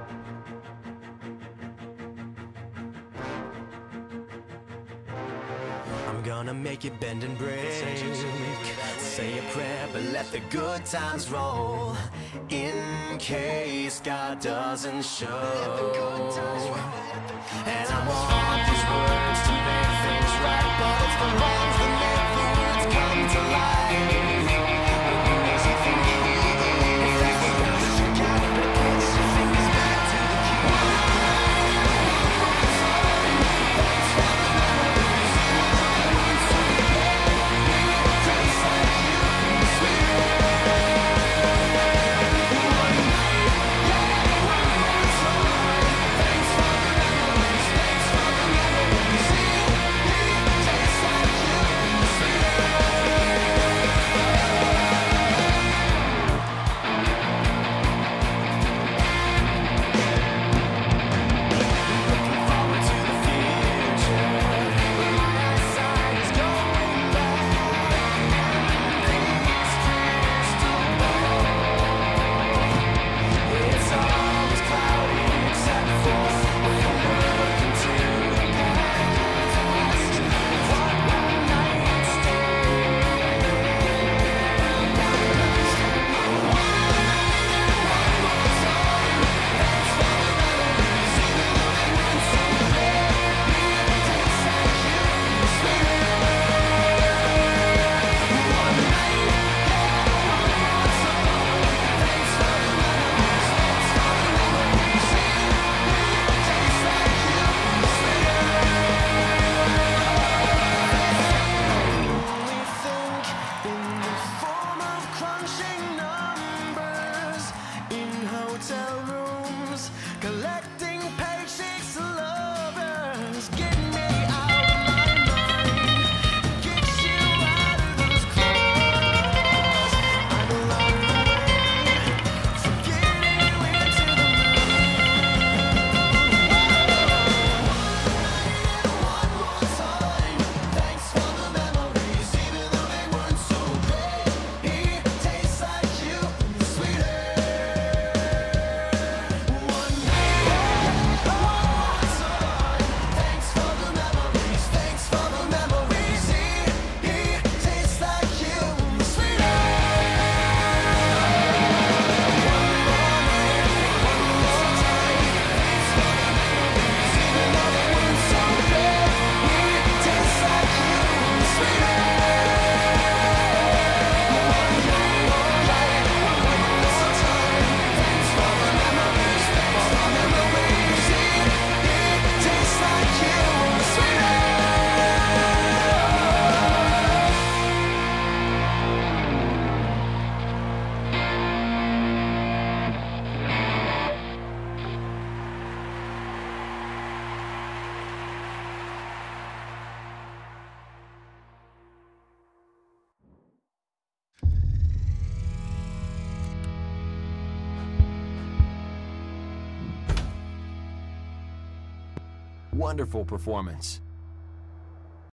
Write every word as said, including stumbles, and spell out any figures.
I'm gonna make it bend and break. Say a prayer, but let the good times roll. In case God doesn't show. And I want these words to make things right, but it's the ones that make the words come to life. Wonderful performance.